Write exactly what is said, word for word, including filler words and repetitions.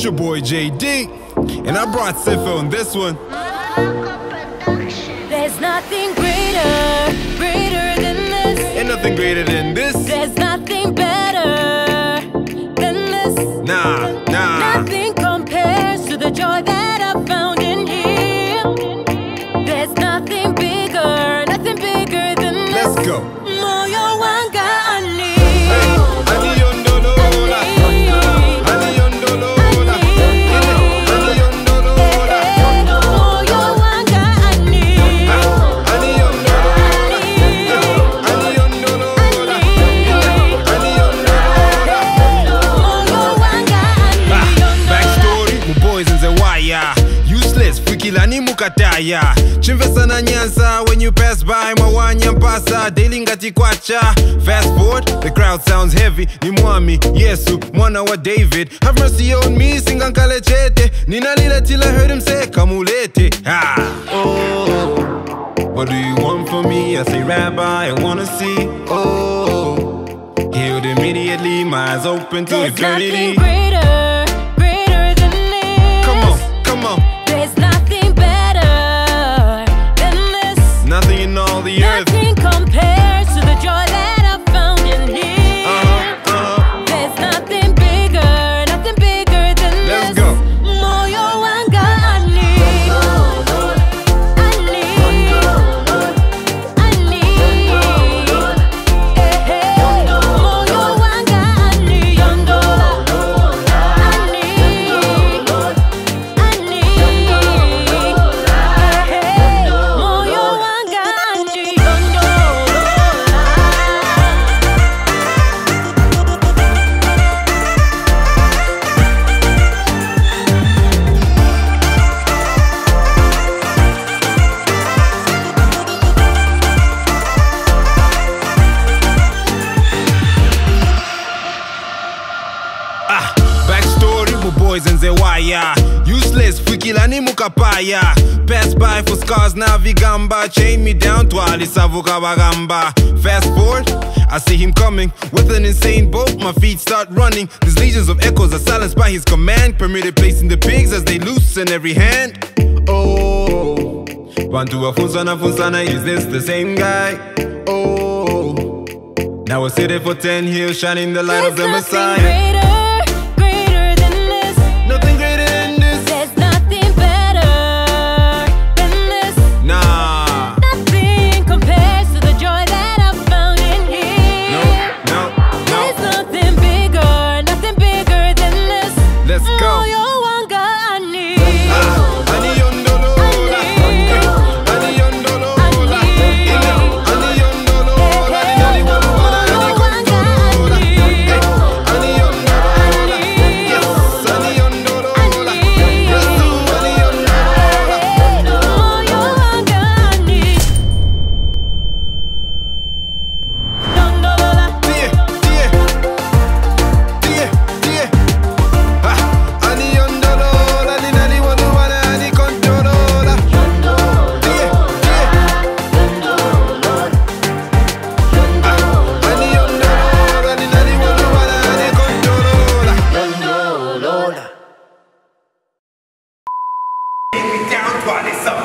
It's your boy J D, and I brought Sifo on this one. There's nothing greater, greater than this. Ain't nothing greater than this. There's nothing better than this. Nah, nah. Nothing compares to the joy that I found in Him. There's nothing bigger, nothing bigger than this. Let's go. Moyo wanga ani. Useless, fikila ni mukataya. Chimvesa na nyansa when you pass by. Mawanya mpasa, daily ngati kwacha. Fast forward, the crowd sounds heavy. Ni mwami, Yesu, mwana wa David. Have mercy on me, singankale chete. Nina lila till I heard him say, kamulete. Ah. Oh, what do you want from me? I say, Rabbi, I wanna see. Oh, healed immediately, my eyes open to There's eternity. Nothing greater, greater than this. Come on, come on. There's nothing better than this. Nothing in all the earth. Nothing compares to the joy that I found in Him. Uh-huh, uh-huh. There's nothing bigger, nothing bigger than this. Let's go. Moyo wanga ani. Ani. Ani. Eh, eh. Moyo wanga ani. Yondola. Ani. Ani. Eh, eh. Moyo wanga ani. Yondola. Ah, backstory, my boys in Zewaya. Useless, fikila ni mukapaya. Pass by for scars na vigamba. Chain me down, twali savuka bagamba. Fast forward, I see him coming with an insane boat. My feet start running. These legions of echoes are silenced by his command. Permitted placing the pigs as they loose in every hand. Oh, Bantu wa Funsana Funsana, is this the same guy? Oh, now we're sitting for ten hills, shining the light of the There's Messiah. nothing greater, greater than this. Nothing greater than this. There's nothing better than this. Nah. Nothing compares to the joy that I found in Him. No, no, There's no. nothing bigger, nothing bigger than this. Let's go. Moyo wanga ani. Ah, ani yondolola. Ani yondolola. Ani yondolola. Ani nali wana ani kontolola. Ani yondolola. Yes, ani yondolola. Yesu ani yondolola. Moyo wanga ani. Yondolola. Tie, tie. Tie, tie. Ah, ani yondolola. Ani nali wana ani kontolola. Tie, tie. Ani yondolola. Ani nali wana ani kontolola. Down, twali,